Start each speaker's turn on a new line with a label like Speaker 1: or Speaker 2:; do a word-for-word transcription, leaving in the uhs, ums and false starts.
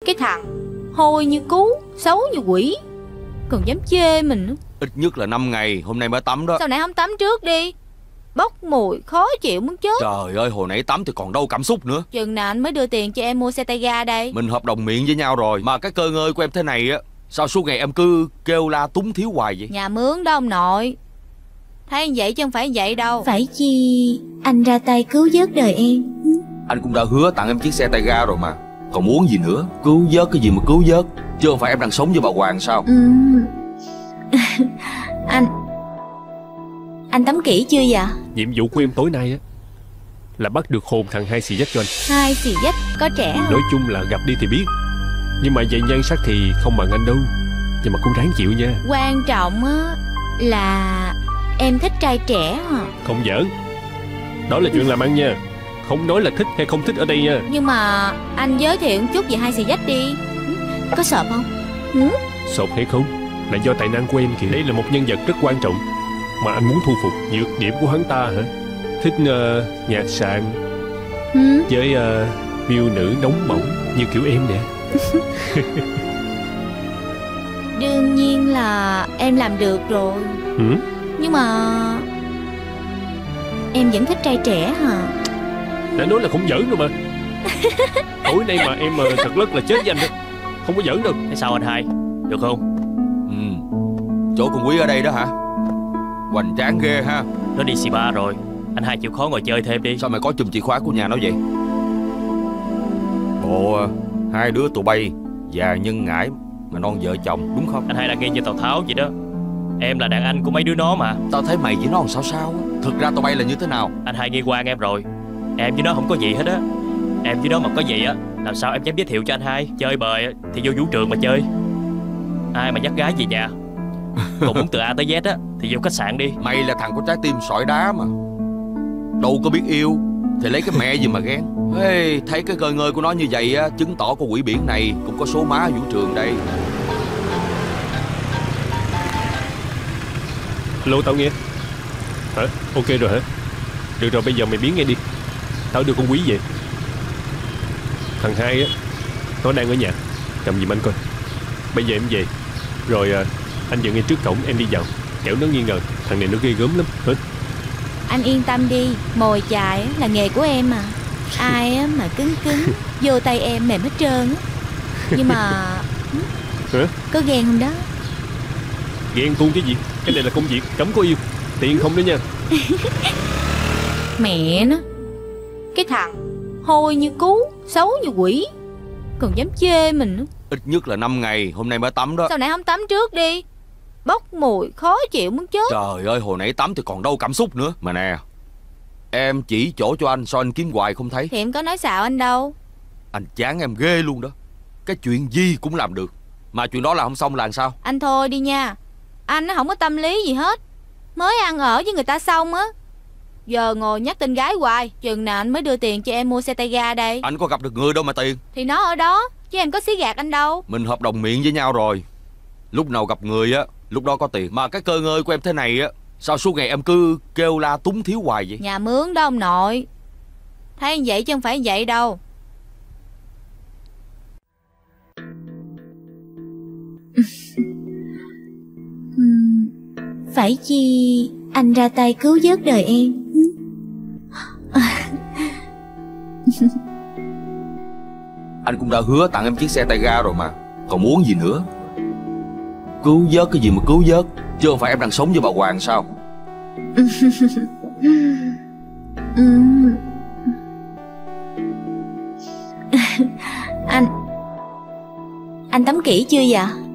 Speaker 1: Cái thằng hôi như cú, xấu như quỷ, còn dám chê mình nữa.
Speaker 2: Ít nhất là năm ngày, hôm nay mới tắm đó.
Speaker 1: Sao nãy không tắm trước đi? Bốc mùi khó chịu muốn chết.
Speaker 2: Trời ơi, hồi nãy tắm thì còn đâu cảm xúc nữa.
Speaker 1: Chừng nào anh mới đưa tiền cho em mua xe tay ga đây?
Speaker 2: Mình hợp đồng miệng với nhau rồi. Mà cái cơ ngơi của em thế này á, sao suốt ngày em cứ kêu la túng thiếu hoài vậy?
Speaker 1: Nhà mướn đó ông nội. Thấy vậy chứ không phải vậy đâu.
Speaker 3: Phải chi anh ra tay cứu vớt đời em.
Speaker 2: Anh cũng đã hứa tặng em chiếc xe tay ga rồi mà, còn muốn gì nữa? Cứu vớt cái gì mà cứu vớt, chứ không phải em đang sống với bà Hoàng sao?
Speaker 3: Ừ. Anh Anh tắm kỹ chưa vậy?
Speaker 4: Nhiệm vụ của em tối nay á là bắt được hồn thằng Hai Xì Dách cho anh.
Speaker 1: Hai Xì Dách có trẻ không?
Speaker 4: Nói chung là gặp đi thì biết, nhưng mà về nhan sắc thì không bằng anh đâu. Nhưng mà cũng ráng chịu nha.
Speaker 1: Quan trọng á là em thích trai trẻ hả?
Speaker 4: Không giỡn, đó là chuyện làm ăn nha, không nói là thích hay không thích ở đây nha.
Speaker 1: Nhưng mà anh giới thiệu một chút về Hai Xì Dách đi. Có sợ không? Ừ?
Speaker 4: Sộp hay không là do tài năng của em kìa. Đây là một nhân vật rất quan trọng mà anh muốn thu phục. Nhược điểm của hắn ta hả? Thích uh, nhạc sạn
Speaker 1: ừ?
Speaker 4: với uh, miêu nữ nóng bỏng như kiểu em nè.
Speaker 1: Đương nhiên là em làm được rồi.
Speaker 4: ừ?
Speaker 1: Nhưng mà em vẫn thích trai trẻ hả?
Speaker 4: Đã nói là không giỡn rồi mà. Tối nay mà em uh, thật rất là chết với anh đó. Không có giỡn đâu.
Speaker 5: Thế sao anh Hai? Được không?
Speaker 2: Ừ. Chỗ con Quý ở đây đó hả? Hoành tráng ghê ha.
Speaker 5: Nó đi xì ba rồi. Anh Hai chịu khó ngồi chơi thêm đi.
Speaker 2: Sao mày có chùm chìa khóa của nhà nó vậy? Bộ hai đứa tụi bay già nhân ngãi mà non vợ chồng đúng không?
Speaker 5: Anh Hai đang nghe như Tào Tháo vậy đó. Em là đàn anh của mấy đứa nó mà.
Speaker 2: Tao thấy mày với nó làm sao sao á. Thực ra tụi bay là như thế nào?
Speaker 5: Anh Hai nghi quan em rồi. Em với nó không có gì hết á. Em với nó mà có gì á, làm sao em dám giới thiệu cho anh Hai? Chơi bời thì vô vũ trường mà chơi. Ai mà dắt gái về nhà. Còn muốn từ A tới Z á thì vô khách sạn đi.
Speaker 2: Mày là thằng có trái tim sỏi đá mà, đâu có biết yêu thì lấy cái mẹ gì mà ghen. Hey, thấy cái cơ ngơi của nó như vậy á, chứng tỏ con quỷ biển này cũng có số má ở vũ trường đây.
Speaker 4: Lô tao nghe. Hả? Ok rồi hả? Được rồi, bây giờ mày biến nghe đi. Tao đưa con Quý về. Thằng Hai á, nó đang ở nhà. Cầm giùm anh coi. Bây giờ em về rồi à, anh dựng ngay trước cổng, em đi vào. Kẻo nó nghi ngờ thằng này nó ghê gớm lắm hả?
Speaker 1: Anh yên tâm đi, mồi chài là nghề của em mà. Ai mà cứng cứng vô tay em mềm hết trơn á. Nhưng mà
Speaker 4: hả?
Speaker 1: có ghen không đó?
Speaker 4: Ghen tuôn cái gì? Cái này là công việc, cấm có yêu. Tiền không đó nha.
Speaker 1: Mẹ nó, cái thằng hôi như cú, xấu như quỷ, còn dám chê mình nữa.
Speaker 2: Ít nhất là năm ngày, hôm nay mới tắm đó.
Speaker 1: Sao nãy không tắm trước đi? Bốc mùi khó chịu muốn chết.
Speaker 2: Trời ơi, hồi nãy tắm thì còn đâu cảm xúc nữa. Mà nè, em chỉ chỗ cho anh, sao anh kiếm hoài không thấy?
Speaker 1: Thì em có nói xạo anh đâu.
Speaker 2: Anh chán em ghê luôn đó. Cái chuyện gì cũng làm được, mà chuyện đó là không xong là làm sao?
Speaker 1: Anh thôi đi nha. Anh nó không có tâm lý gì hết. Mới ăn ở với người ta xong á, giờ ngồi nhắc tên gái hoài. Chừng nào anh mới đưa tiền cho em mua xe tay ga đây?
Speaker 2: Anh có gặp được người đâu mà tiền.
Speaker 1: Thì nó ở đó, chứ em có xí gạt anh đâu.
Speaker 2: Mình hợp đồng miệng với nhau rồi. Lúc nào gặp người á, lúc đó có tiền. Mà cái cơ ngơi của em thế này á, sao suốt ngày em cứ kêu la túng thiếu hoài vậy?
Speaker 1: Nhà mướn đó ông nội. Thấy vậy chứ không phải vậy đâu.
Speaker 3: Phải chi anh ra tay cứu vớt đời em.
Speaker 2: Anh cũng đã hứa tặng em chiếc xe tay ga rồi mà, còn muốn gì nữa? Cứu vớt cái gì mà cứu vớt, chứ không phải em đang sống với bà Hoàng sao?
Speaker 3: Anh Anh tắm kỹ chưa vậy?